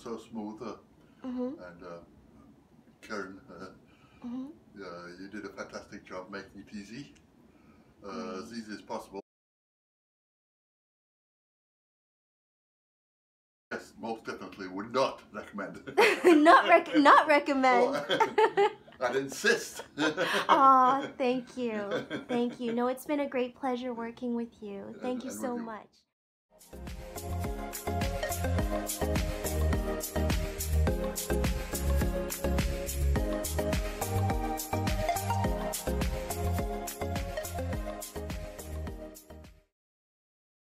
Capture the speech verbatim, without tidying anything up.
so smooth. Uh, Mm-hmm. and uh, Karen, uh, Mm-hmm. uh, you did a fantastic job making it easy, uh, Right. as easy as possible. Yes, most definitely would not recommend. not rec not recommend. Oh, I'd insist. Aw, thank you. Thank you. No, it's been a great pleasure working with you. Thank you And so with you. much.